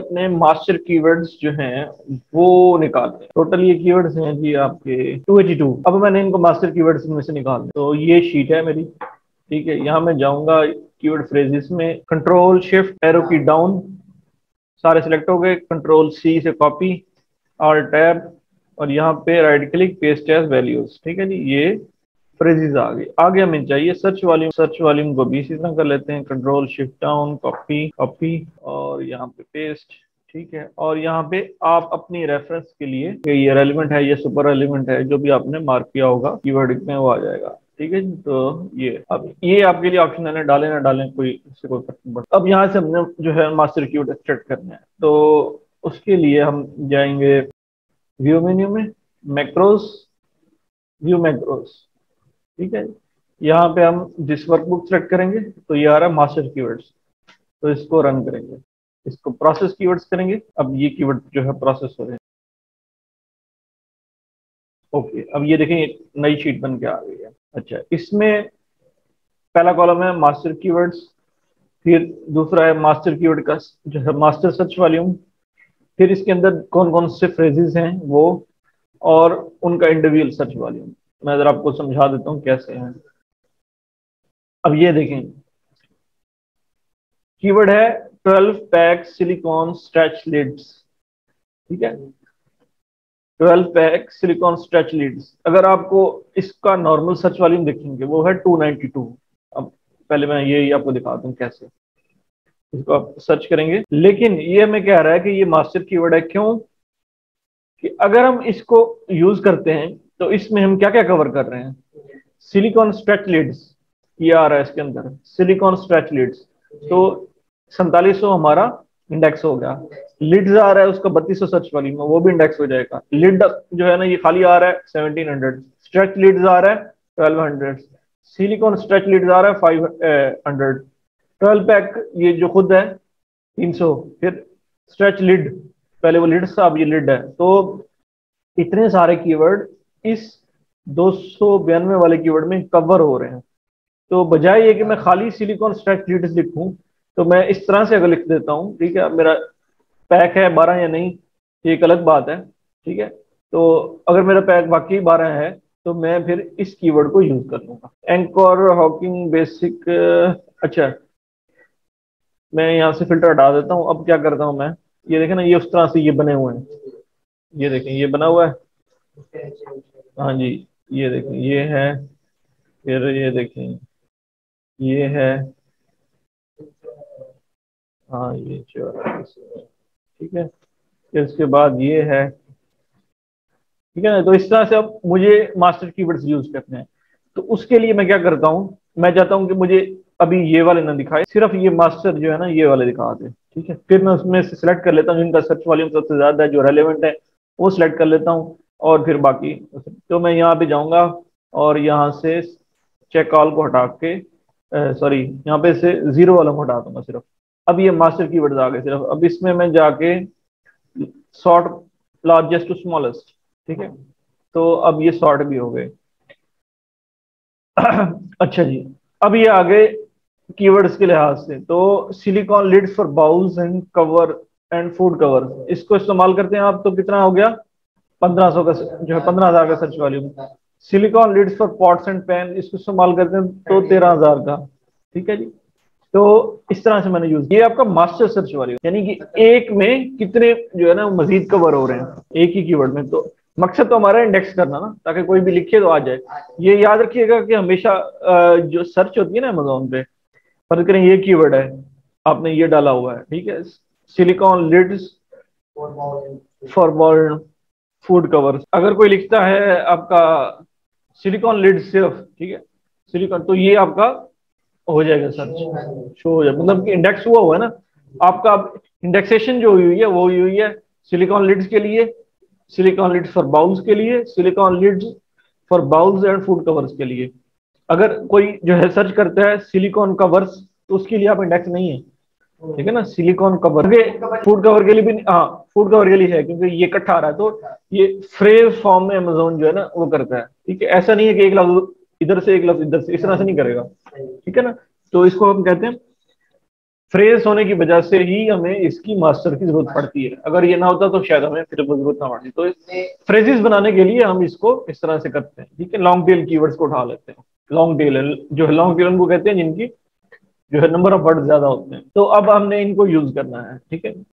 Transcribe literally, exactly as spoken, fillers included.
अपने master keywords जो हैं वो निकालते हैं। टोटल ये कीवर्ड्स हैं जी आपके टू एटी टू। अब मैंने इनको मास्टर कीवर्ड्स में से निकाल, तो ये शीट है मेरी, ठीक है। यहाँ मैं जाऊंगा कीवर्ड फ्रेजेस में, control shift arrow key down, सारे सिलेक्ट हो गए, कंट्रोल सी से कॉपी, ऑल्ट टैब, और यहाँ पे right click, paste as values, ठीक है जी। ये फ्रेजेस आ गए। आगे हमें चाहिए सर्च वॉल्यूम। सर्च वॉल्यूम को भी इसी तरह कर लेते हैं, control shift down, copy copy, और यहाँ पे पेस्ट, ठीक है। और यहाँ पे आप अपनी रेफरेंस के लिए कि ये रेलिवेंट है, ये सुपर रेलिवेंट है, जो भी आपने मार्क किया होगा कीवर्ड में वो आ जाएगा, ठीक है जी। तो ये अब ये आपके लिए ऑप्शनल है, डालें ना डालें कोई इससे कोई फर्क नहीं पड़ता। अब यहाँ से हमने जो है मास्टर कीवर्ड एक्सट्रैक्ट करना है, तो उसके लिए हम जाएंगे व्यू मेन्यू में, मैक्रोस, व्यू मैक्रोस, ठीक है। यहाँ पे हम दिस वर्कबुक सेलेक्ट करेंगे, तो ये आ रहा है मास्टर कीवर्ड्स, तो इसको रन करेंगे, इसको प्रोसेस कीवर्ड्स करेंगे। अब ये कीवर्ड जो है प्रोसेस हो रहे हैं। ओके, अब ये देखें एक नई शीट बन के आ गई है। अच्छा, इसमें पहला कॉलम है मास्टर कीवर्ड्स, फिर दूसरा है मास्टर कीवर्ड का जो है मास्टर सर्च वॉल्यूम, फिर इसके अंदर कौन कौन से फ्रेजेस हैं वो, और उनका इंडिविजुअल सर्च वॉल्यूम। मैं जरा आपको समझा देता हूँ कैसे है। अब ये देखें, कीवर्ड है twelve pack silicone stretch lids, ठीक है। Twelve pack silicone stretch lids, अगर आपको इसका नॉर्मल सर्च वॉल्यूम देखेंगे वो है टू नाइंटी टू। अब पहले मैं ये आपको दिखाता हूँ कैसे इसको आप सर्च करेंगे। लेकिन ये हमें कह रहा है कि ये मास्टर कीवर्ड है, क्यों कि अगर हम इसको यूज करते हैं तो इसमें हम क्या क्या कवर कर रहे हैं। सिलिकॉन स्ट्रेच लिड्स ये आ रहा है इसके अंदर, सिलिकॉन स्ट्रेच लिड्स, तो सैंतालीस सौ हमारा इंडेक्स हो गया। लिड्स आ रहा है उसका बत्तीस सौ सर्च वॉल्यूम में, वो भी इंडेक्स हो जाएगा। लिड जो है ना ये खाली आ रहा है सेवनटीन हंड्रेड, स्ट्रेच लिड्स आ रहा है twelve hundred, silicone stretch lids आ रहा है फाइव हंड्रेड, ट्वेल्व पैक ये जो खुद है तीन सौ, फिर स्ट्रेच लिड, पहले वो लिड था अब ये लिड है। तो इतने सारे कीवर्ड इस दो सौ बयानवे वाले कीवर्ड में कवर हो रहे हैं। तो बजाय ये कि मैं खाली सिलिकॉन स्ट्रेच लिड्स लिखूं, तो मैं इस तरह से अगर लिख देता हूं, ठीक है। मेरा पैक है बारह या नहीं ये एक अलग बात है, ठीक है। तो अगर मेरा पैक बाकी बारह है तो मैं फिर इस कीवर्ड को यूज कर लूंगा। एंकर हॉकिंग बेसिक, अच्छा मैं यहाँ से फिल्टर हटा देता हूँ। अब क्या करता हूँ मैं, ये देखें ना ये उस तरह से ये बने हुए हैं, ये देखें ये बना हुआ है, हाँ जी ये देखें ये है, फिर ये देखें ये है, हाँ ये चौरासी, ठीक है। फिर इसके बाद ये है, ठीक है ना। तो इस तरह से अब मुझे मास्टर कीवर्ड्स यूज करने हैं, तो उसके लिए मैं क्या करता हूँ, मैं चाहता हूँ कि मुझे अभी ये वाले ना दिखाए, सिर्फ ये मास्टर जो है ना ये वाले दिखा दे, ठीक है। फिर मैं उसमें से सिलेक्ट कर लेता हूँ जिनका सर्च वॉल्यूम सबसे ज्यादा है, जो रेलेवेंट है वो सिलेक्ट कर लेता हूँ, और फिर बाकी तो मैं यहाँ पे जाऊंगा और यहाँ से चेक ऑल को हटा के, सॉरी यहाँ पे से जीरो वाला को हटा दूंगा सिर्फ। अब ये मास्टर कीवर्ड्स आ गए सिर्फ। अब इसमें मैं जाके सॉर्ट लार्जेस्ट टू स्मॉलेस्ट, ठीक है। तो अब ये सॉर्ट भी हो गए। अच्छा जी, अब ये आ गए कीवर्ड्स के लिहाज से। तो silicone lids for bowls and cover and food cover, इसको इस्तेमाल करते हैं आप तो कितना हो गया पंद्रह सौ का जो है पंद्रह हजार का search volume. Silicone lids for pots and pan, इसको इस्तेमाल करते हैं तो तेरह हजार का, ठीक है जी। तो इस तरह से मैंने यूज, ये आपका मास्टर सर्च वॉल्यूम, यानी कि एक में कितने जो है ना मजीद कवर हो रहे हैं एक ही कीवर्ड में। तो मकसद तो हमारा इंडेक्स करना ना, ताकि कोई भी लिखे तो आ जाए। ये याद रखिएगा कि हमेशा जो सर्च होती है ना अमेज़न पे, फर्ज करें ये कीवर्ड है आपने ये डाला हुआ है, ठीक है, silicone lids for bold food covers, अगर कोई लिखता है आपका सिलिकॉन लिड सिर्फ, ठीक है सिलिकॉन, तो ये आपका हो जाएगा सर्च शो हो जाएगा, मतलब कि इंडेक्स हुआ हुआ है ना आपका। इंडेक्सेशन जो हुई है वो हुई हुई है सिलिकॉन लिड्स के लिए, सिलिकॉन लिड्स फॉर बाउल्स के लिए, silicone lids for bowls and food covers के लिए। अगर कोई जो है सर्च करता है सिलिकॉन कवर्स तो उसके लिए आप इंडेक्स नहीं है, ठीक है ना। सिलिकॉन कवर के फूड कवर के लिए भी, हाँ फूड कवर के लिए है क्योंकि ये इकट्ठा आ रहा है, तो ये फ्रेज फॉर्म में अमेज़न जो है ना वो करता है, ठीक है। ऐसा नहीं है कि एक लफ्ज इधर से एक लफ्ज इधर से, इस तरह से नहीं करेगा, ठीक है ना। तो इसको हम कहते हैं फ्रेज होने की वजह से ही हमें इसकी मास्टर की जरूरत पड़ती है। अगर ये ना होता तो शायद हमें फिर जरूरत ना पड़ती। तो फ्रेजेस बनाने के लिए हम इसको इस तरह से करते हैं, ठीक है। लॉन्ग टेल कीवर्ड्स को उठा लेते हैं। लॉन्ग टेल जो है, लॉन्ग टेल उनको कहते हैं जिनकी जो है नंबर ऑफ वर्ड ज्यादा होते हैं। तो अब हमने इनको यूज करना है, ठीक है।